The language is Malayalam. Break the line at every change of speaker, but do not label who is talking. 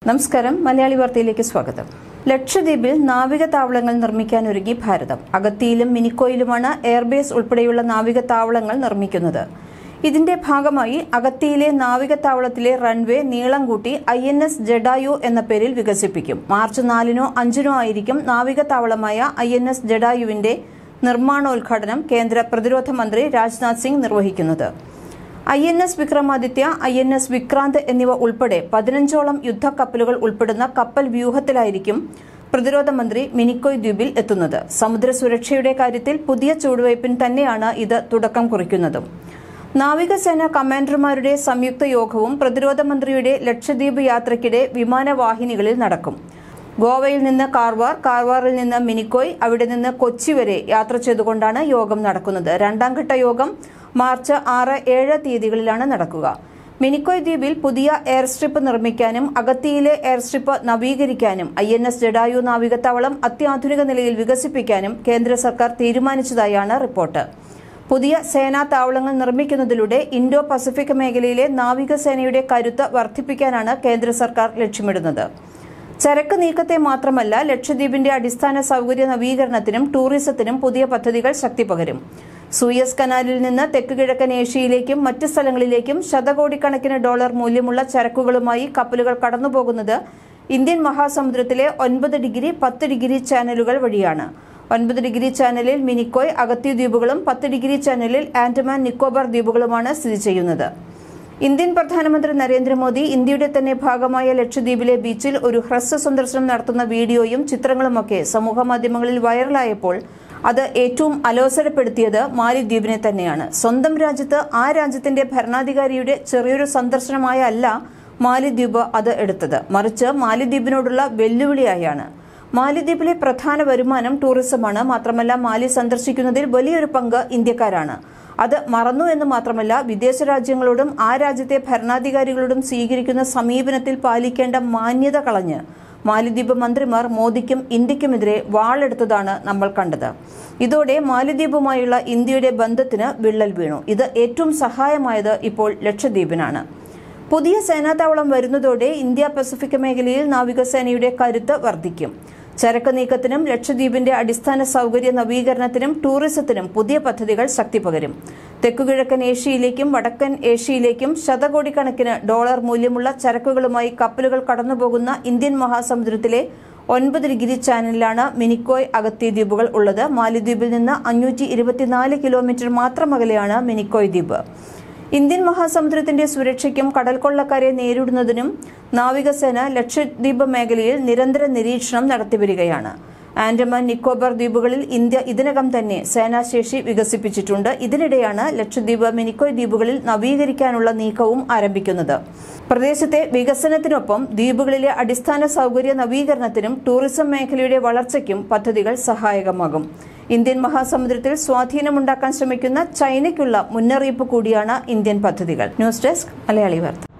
നമസ്കാരം. മലയാളി വാർത്തയിലേക്ക് സ്വാഗതം. ലക്ഷദ്വീപിൽ നാവിക താവളങ്ങൾ നിർമ്മിക്കാനൊരുങ്ങി ഭാരതം. അഗത്തിയിലും മിനിക്കോയിലുമാണ് എയർബേസ് ഉൾപ്പെടെയുള്ള നാവിക താവളങ്ങൾ നിർമ്മിക്കുന്നത്. ഇതിന്റെ ഭാഗമായി അഗത്തിയിലെ നാവിക താവളത്തിലെ റൺവേ നീളം കൂട്ടി INS ജഡായു എന്ന പേരിൽ വികസിപ്പിക്കും. മാർച്ച് 4-നോ 5-നോ ആയിരിക്കും നാവിക താവളമായ INS ജഡായുവിന്റെ നിർമ്മാണോദ്ഘാടനം കേന്ദ്ര പ്രതിരോധ മന്ത്രി രാജ്നാഥ് സിംഗ് നിർവഹിക്കുന്നത്. INS വിക്രമാദിത്യ, INS വിക്രാന്ത് എന്നിവ ഉൾപ്പെടെ 15ഓളം യുദ്ധക്കപ്പലുകൾ ഉൾപ്പെടുന്ന കപ്പൽ വ്യൂഹത്തിലായിരിക്കും പ്രതിരോധ മന്ത്രി മിനിക്കോയ് ദ്വീപിൽ എത്തുന്നത്. സമുദ്ര സുരക്ഷയുടെ കാര്യത്തിൽ പുതിയ ചുവടുവയ്പിന് തന്നെയാണ് ഇത് തുടക്കം കുറിക്കുന്നതും. നാവികസേന കമാൻഡർമാരുടെ സംയുക്ത യോഗവും പ്രതിരോധ മന്ത്രിയുടെ ലക്ഷദ്വീപ് യാത്രയ്ക്കിടെ വിമാനവാഹിനികളിൽ നടക്കും. ഗോവയിൽ നിന്ന് കാർവാറിൽ നിന്ന് മിനിക്കോയ്, അവിടെ നിന്ന് കൊച്ചി വരെ യാത്ര ചെയ്തുകൊണ്ടാണ് യോഗം നടക്കുന്നത്. രണ്ടാംഘട്ട യോഗം മാർച്ച് 6-7 തീയതികളിലാണ് നടക്കുക. മിനിക്കോയ് ദ്വീപിൽ പുതിയ എയർസ്ട്രിപ്പ് നിർമ്മിക്കാനും അഗത്തിയിലെ എയർസ്ട്രിപ്പ് നവീകരിക്കാനും INS ജഡായു നാവികത്താവളം അത്യാധുനിക നിലയിൽ വികസിപ്പിക്കാനും കേന്ദ്ര സർക്കാർ തീരുമാനിച്ചതായാണ് റിപ്പോർട്ട്. പുതിയ സേനാ താവളങ്ങൾ നിർമ്മിക്കുന്നതിലൂടെ ഇൻഡോ പസഫിക് മേഖലയിലെ നാവികസേനയുടെ കരുത്ത് വർദ്ധിപ്പിക്കാനാണ് കേന്ദ്ര സർക്കാർ ലക്ഷ്യമിടുന്നത്. ചരക്ക് നീക്കത്തെ മാത്രമല്ല, ലക്ഷദ്വീപിന്റെ അടിസ്ഥാന സൗകര്യ നവീകരണത്തിനും ടൂറിസത്തിനും പുതിയ പദ്ധതികൾ ശക്തി പകരും. സൂയസ് കനാലിൽ നിന്ന് തെക്ക് കിഴക്കൻ ഏഷ്യയിലേക്കും മറ്റ് സ്ഥലങ്ങളിലേക്കും ശതകോടിക്കണക്കിന് ഡോളർ മൂല്യമുള്ള ചരക്കുകളുമായി കപ്പലുകൾ കടന്നുപോകുന്നത് ഇന്ത്യൻ മഹാസമുദ്രത്തിലെ 9 ഡിഗ്രി 10 ഡിഗ്രി ചാനലുകൾ വഴിയാണ്. 9 ഡിഗ്രി ചാനലിൽ മിനിക്കോയ്, അഗത്തി ദ്വീപുകളും 10 ഡിഗ്രി ചാനലിൽ ആൻഡമാൻ നിക്കോബാർ ദ്വീപുകളുമാണ് സ്ഥിതി ചെയ്യുന്നത്. ഇന്ത്യൻ പ്രധാനമന്ത്രി നരേന്ദ്രമോദി ഇന്ത്യയുടെ തന്നെ ഭാഗമായ ലക്ഷദ്വീപിലെ ബീച്ചിൽ ഒരു ഹ്രസ്വ സന്ദർശനം നടത്തുന്ന വീഡിയോയും ചിത്രങ്ങളുമൊക്കെ സമൂഹമാധ്യമങ്ങളിൽ വൈറലായപ്പോൾ അത് ഏറ്റവും അലോസരപ്പെടുത്തിയത് മാലിദ്വീപിനെ തന്നെയാണ്. സ്വന്തം രാജ്യത്ത് ആ രാജ്യത്തിന്റെ ഭരണാധികാരിയുടെ ചെറിയൊരു സന്ദർശനമായ അല്ല മാലിദ്വീപ് അത് എടുത്തത്, മറിച്ച് മാലിദ്വീപിനോടുള്ള വെല്ലുവിളിയായാണ്. മാലിദ്വീപിലെ പ്രധാന വരുമാനം ടൂറിസമാണ്. മാത്രമല്ല, മാലി സന്ദർശിക്കുന്നതിൽ വലിയൊരു പങ്ക് ഇന്ത്യക്കാരാണ്. അത് മറന്നു എന്ന് മാത്രമല്ല, വിദേശ രാജ്യങ്ങളോടും ആ രാജ്യത്തെ ഭരണാധികാരികളോടും സ്വീകരിക്കുന്ന സമീപനത്തിൽ പാലിക്കേണ്ട മാന്യത കളഞ്ഞ് മാലിദ്വീപ് മന്ത്രിമാർ മോദിക്കും ഇന്ത്യക്കുമെതിരെ വാളെടുത്തതാണ് നമ്മൾ കണ്ടത്. ഇതോടെ മാലിദ്വീപുമായുള്ള ഇന്ത്യയുടെ ബന്ധത്തിന് വിള്ളൽ വീണു. ഇത് ഏറ്റവും സഹായമായത് ഇപ്പോൾ ലക്ഷദ്വീപിനാണ്. പുതിയ സേനാതാവളം വരുന്നതോടെ ഇന്ത്യ പസഫിക് മേഖലയിൽ നാവികസേനയുടെ കരുത്ത് വർദ്ധിക്കും. ചരക്ക് നീക്കത്തിനും ലക്ഷദ്വീപിന്റെ അടിസ്ഥാന സൗകര്യ നവീകരണത്തിനും ടൂറിസത്തിനും പുതിയ പദ്ധതികൾ ശക്തി പകരും. തെക്കുകിഴക്കൻ ഏഷ്യയിലേക്കും വടക്കൻ ഏഷ്യയിലേക്കും ശതകോടിക്കണക്കിന് ഡോളർ മൂല്യമുള്ള ചരക്കുകളുമായി കപ്പലുകൾ കടന്നുപോകുന്ന ഇന്ത്യൻ മഹാസമുദ്രത്തിലെ 9 ഡിഗ്രി ചാനലിലാണ് മിനിക്കോയ്, അഗത്തി ദ്വീപുകൾ ഉള്ളത്. മാലിദ്വീപിൽ നിന്ന് 524 കിലോമീറ്റർ മാത്രം അകലെയാണ് മിനിക്കോയ് ദ്വീപ്. ഇന്ത്യൻ മഹാസമുദ്രത്തിന്റെ സുരക്ഷയ്ക്കും കടൽക്കൊള്ളക്കാരെ നേരിടുന്നതിനും നാവികസേന ലക്ഷദ്വീപ് മേഖലയിൽ നിരന്തര നിരീക്ഷണം നടത്തിവരികയാണ്. ആൻഡമാൻ നിക്കോബാർ ദ്വീപുകളിൽ ഇന്ത്യ ഇതിനകം തന്നെ സേനാശേഷി വികസിപ്പിച്ചിട്ടുണ്ട്. ഇതിനിടെയാണ് ലക്ഷദ്വീപ്, മിനിക്കോയ് ദ്വീപുകളിൽ നവീകരിക്കാനുള്ള നീക്കവും ആരംഭിക്കുന്നത്. പ്രദേശത്തെ വികസനത്തിനൊപ്പം ദ്വീപുകളിലെ അടിസ്ഥാന സൗകര്യ നവീകരണത്തിനും ടൂറിസം മേഖലയുടെ വളർച്ചയ്ക്കും പദ്ധതികൾ സഹായകമാകും. ഇന്ത്യൻ മഹാസമുദ്രത്തിൽ സ്വാധീനമുണ്ടാക്കാൻ ശ്രമിക്കുന്ന ചൈനയ്ക്കുള്ള മുന്നറിയിപ്പ് കൂടിയാണ് ഇന്ത്യൻ പദ്ധതികൾ. ന്യൂസ് ഡെസ്ക്, മലയാളി വാർത്ത.